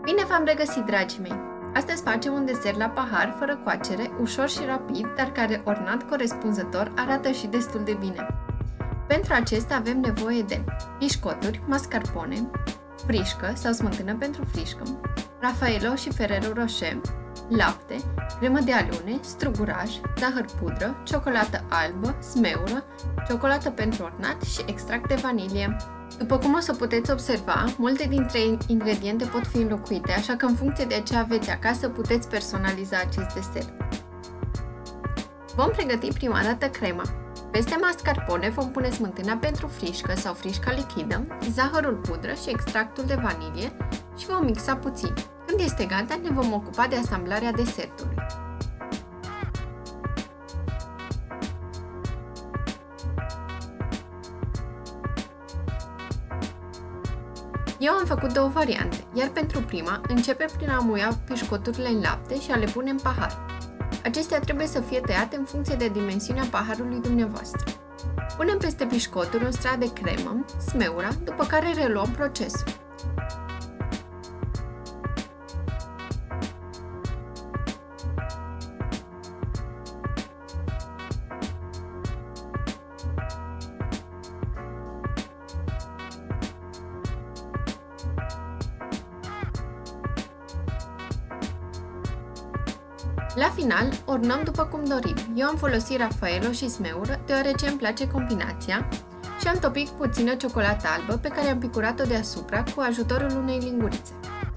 Bine v-am regăsit, dragii mei! Astăzi facem un desert la pahar, fără coacere, ușor și rapid, dar care, ornat corespunzător, arată și destul de bine. Pentru acesta avem nevoie de biscoturi, mascarpone, frișcă sau smântână pentru frișcă, Raffaello și Ferrero Rocher, lapte, cremă de alune, struguraș, zahăr pudră, ciocolată albă, smeură, ciocolată pentru ornat și extract de vanilie. După cum o să puteți observa, multe dintre ingrediente pot fi înlocuite, așa că în funcție de ce aveți acasă puteți personaliza acest desert. Vom pregăti prima dată crema. Peste mascarpone vom pune smântâna pentru frișcă sau frișca lichidă, zahărul pudră și extractul de vanilie și vom mixa puțin. Când este gata, ne vom ocupa de asamblarea desertului. Eu am făcut două variante, iar pentru prima începem prin a muia pișcoturile în lapte și a le pune în pahar. Acestea trebuie să fie tăiate în funcție de dimensiunea paharului dumneavoastră. Punem peste pișcoturi un strat de cremă, smeura, după care reluăm procesul. La final, ornăm după cum dorim. Eu am folosit Raffaello și smeură, deoarece îmi place combinația, și am topit puțină ciocolată albă pe care am picurat-o deasupra cu ajutorul unei lingurițe.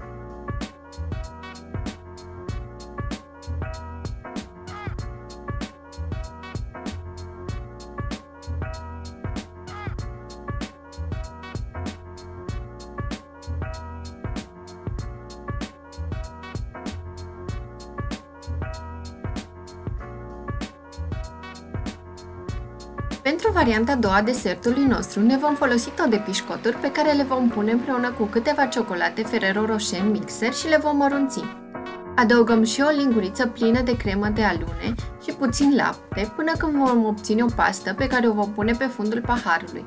Pentru varianta a doua a desertului nostru ne vom folosi tot de pișcoturi pe care le vom pune împreună cu câteva ciocolate Ferrero Rocher în mixer și le vom mărunți. Adăugăm și o linguriță plină de cremă de alune și puțin lapte până când vom obține o pastă pe care o vom pune pe fundul paharului.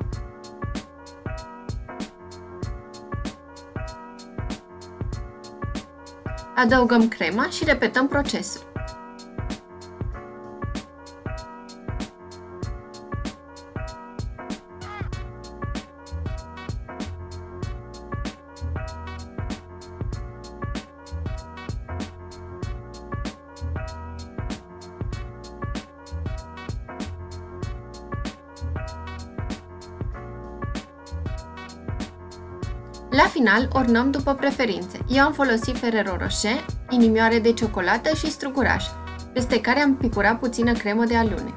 Adăugăm crema și repetăm procesul. La final, ornăm după preferințe. Eu am folosit Ferrero Rocher, inimioare de ciocolată și struguraș, peste care am picurat puțină cremă de alune.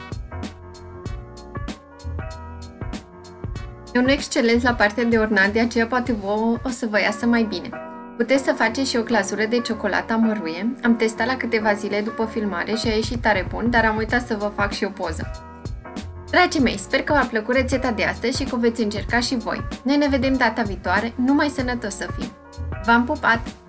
E unul excelent la partea de ornat, de aceea poate vouă o să vă iasă mai bine. Puteți să faceți și o glazură de ciocolată amăruie. Am testat la câteva zile după filmare și a ieșit tare bun, dar am uitat să vă fac și o poză. Dragii mei, sper că v-a plăcut rețeta de astăzi și că o veți încerca și voi. Noi ne vedem data viitoare, numai sănătos să fim! V-am pupat!